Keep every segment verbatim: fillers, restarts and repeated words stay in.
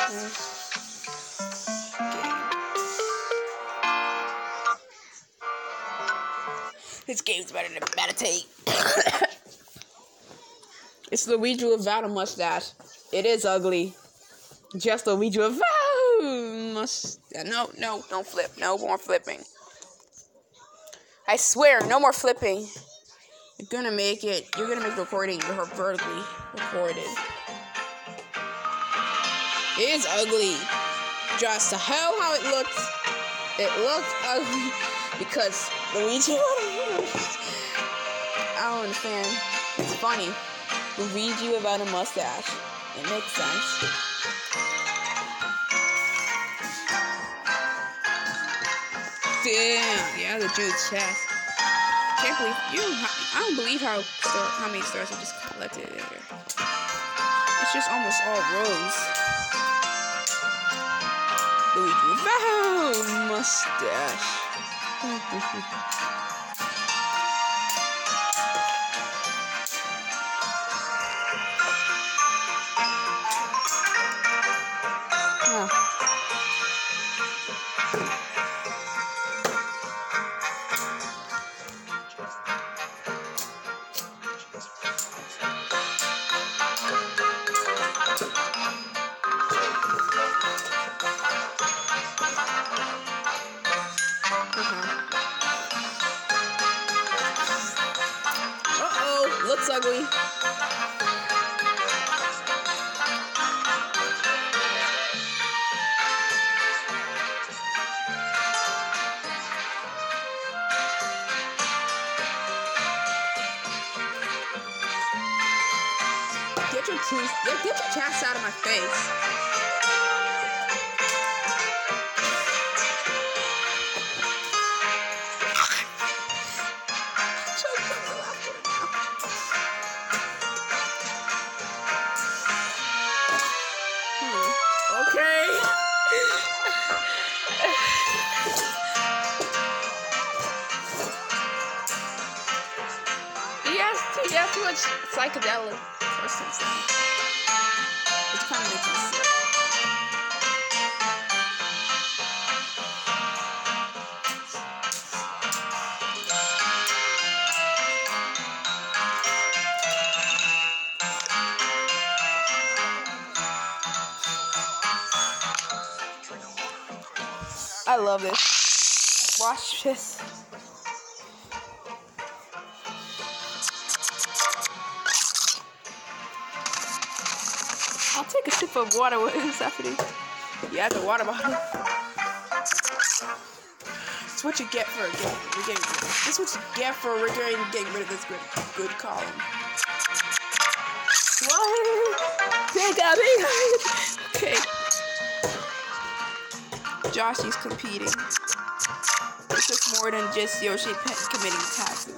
This game's better than meditate. It's Luigi without a mustache. It is ugly. Just Luigi without a mustache. No, no, don't flip. No more flipping. I swear, no more flipping. You're gonna make it. You're gonna make the recording vertically recorded. It is ugly. Just the hell how it looks. It looks ugly because Luigi. I don't understand. It's funny. Luigi without a mustache. It makes sense. Damn. Yeah, the dude's chest. Can't believe you. I don't believe how star, how many stars I just collected in here. It's just almost all rows. Luigi without mustache. Looks ugly. Get your teeth, get, get your chest out of my face. He has too much psychedelic substance now. Which kind of makes me sick. I love this. Watch this. I'll take a sip of water. What is happening? Yeah, the water bottle. It's what you get for getting, getting rid of. This is what you get for getting, getting rid of this good, good column. What? Take out me. Okay. Josh is competing. This is more than just Yoshi committing taxes.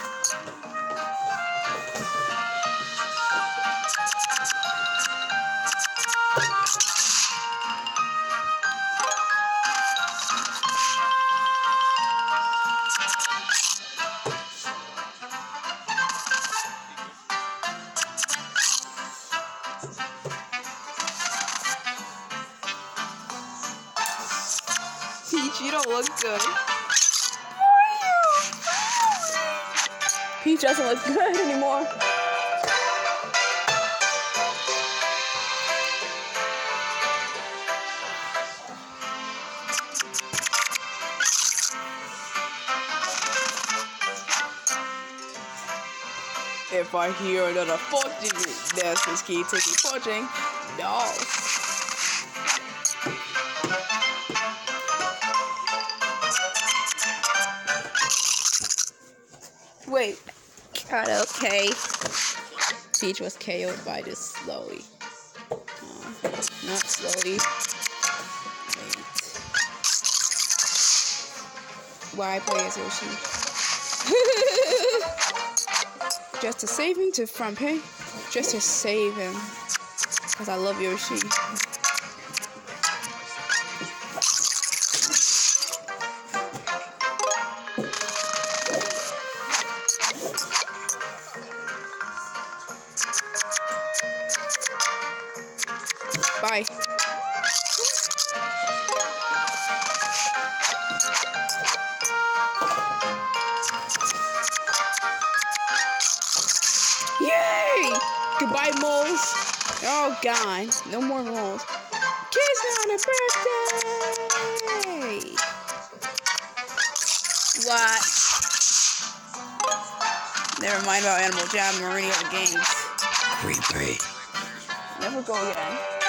Peach, you don't look good. Who are you? Peach doesn't look good anymore. If I hear another fortune, there's this key taking fortune. No. Wait, God, okay. Peach was K O'd by this slowly. Uh, not slowly. Wait. Why play as Yoshi? Just to save him to from pay. Just to save him. Because I love Yoshi. Bye. Yay! Goodbye, moles. Oh, God. No more moles. Kiss on a birthday! What? Never mind about Animal Jam. I'm already out of games. Creepy. Never go again.